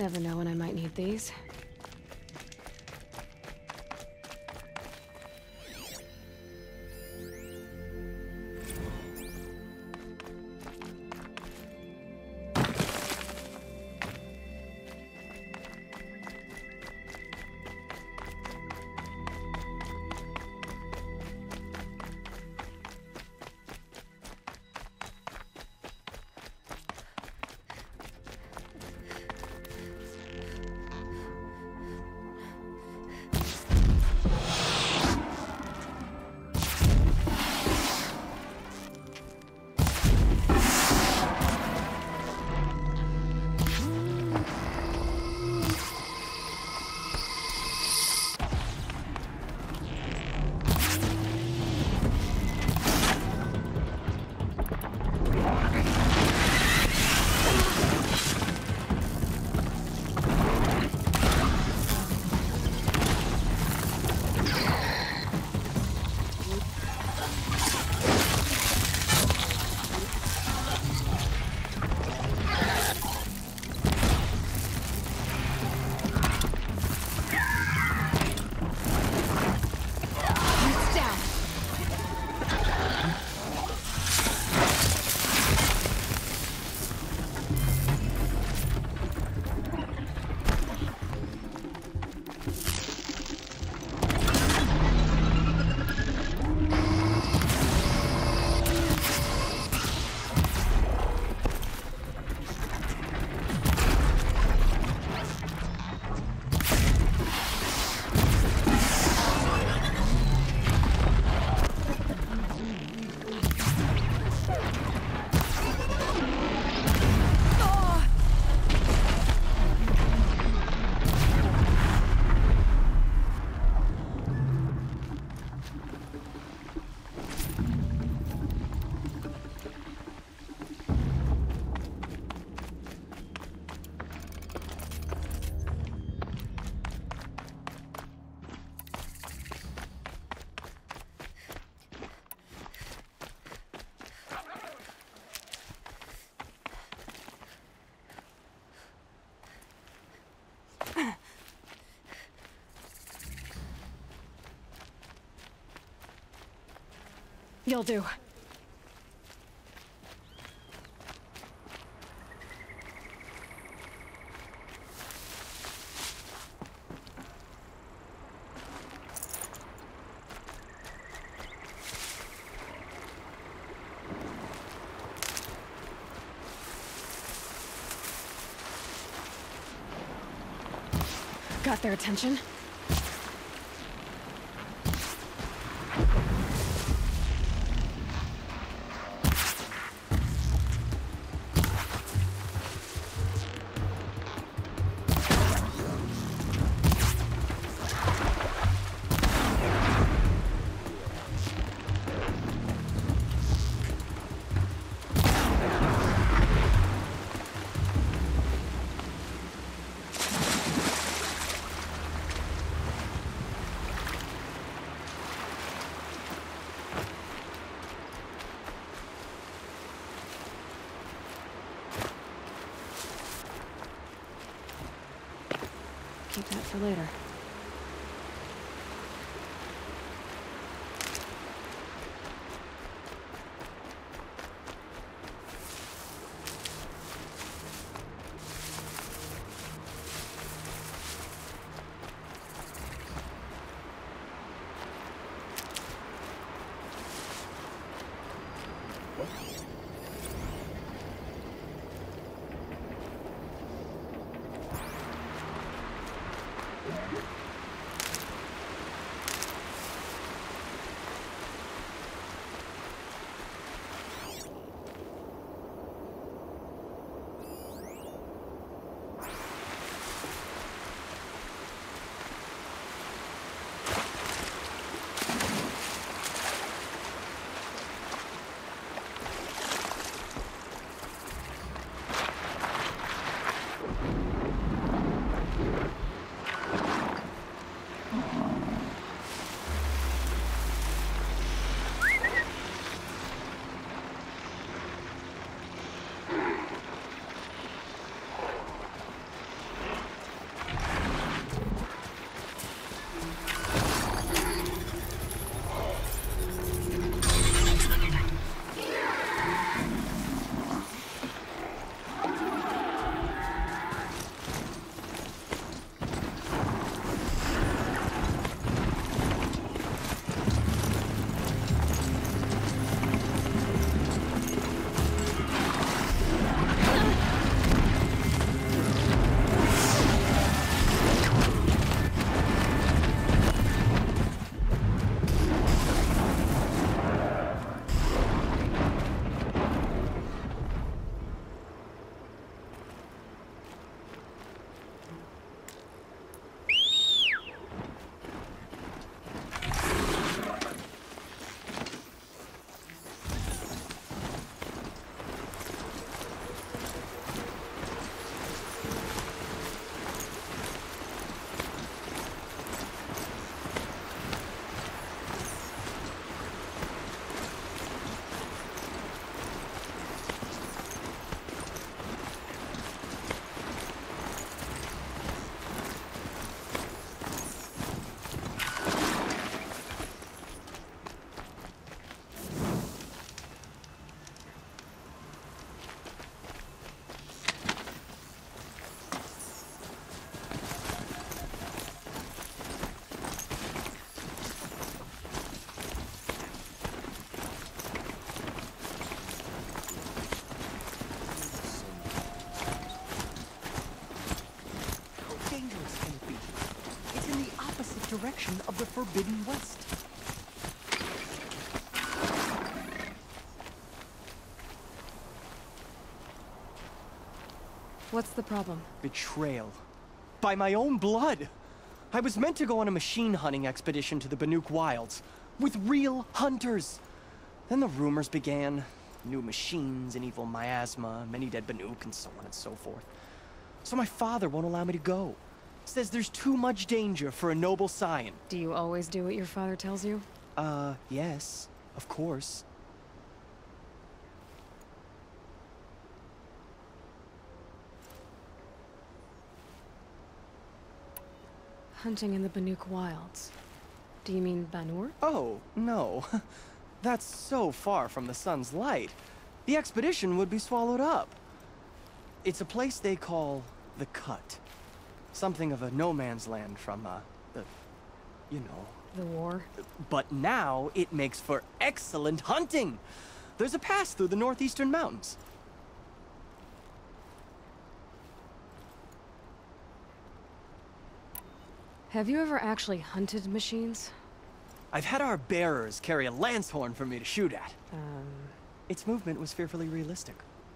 Never know when I might need these. You'll do. Got their attention? Keep that for later. direction of the Forbidden West. What's the problem? Betrayal. By my own blood! I was meant to go on a machine hunting expedition to the Banuk Wilds, with real hunters. Then the rumors began. New machines, an evil miasma, many dead Banuk, and so on and so forth. So my father won't allow me to go. Says there's too much danger for a noble scion. Do you always do what your father tells you? Yes, of course. Hunting in the Banuk Wilds. Do you mean Banur? Oh, no. That's so far from the sun's light. The expedition would be swallowed up. It's a place they call the Cut. Something of a no man's land from, you know. The war? But now it makes for excellent hunting. There's a pass through the northeastern mountains. Have you ever actually hunted machines? I've had our bearers carry a lance horn for me to shoot at. Its movement was fearfully realistic.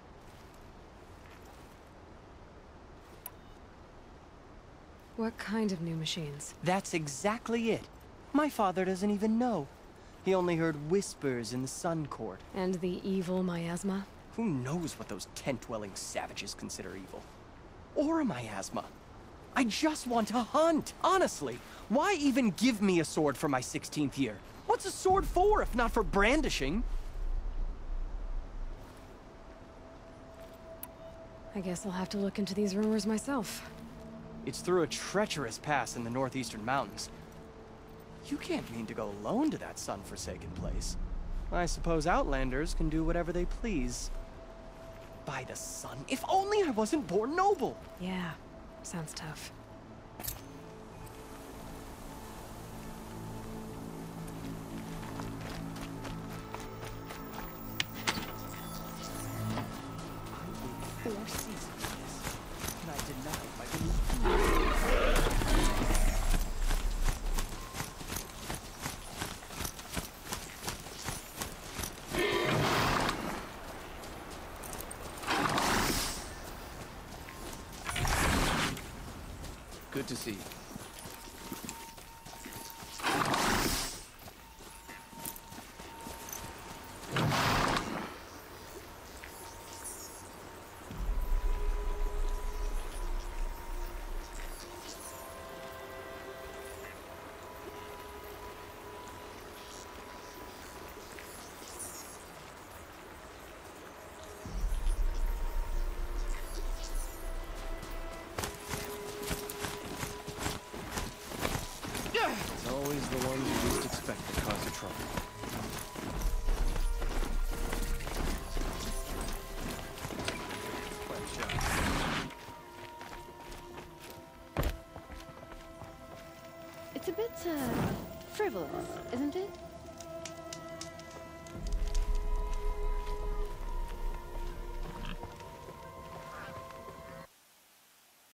What kind of new machines? That's exactly it. My father doesn't even know. He only heard whispers in the Sun Court. And the evil miasma? Who knows what those tent-dwelling savages consider evil? Or a miasma. I just want to hunt, honestly. Why even give me a sword for my 16th year? What's a sword for if not for brandishing? I guess I'll have to look into these rumors myself. It's through a treacherous pass in the northeastern mountains. You can't mean to go alone to that sun-forsaken place. I suppose Outlanders can do whatever they please. By the sun, if only I wasn't born noble! Yeah, sounds tough. I waited 4 seasons for this, and I denied my belief. Good to see you. It's always the ones you least expect that cause you trouble. It's a bit, frivolous, isn't it?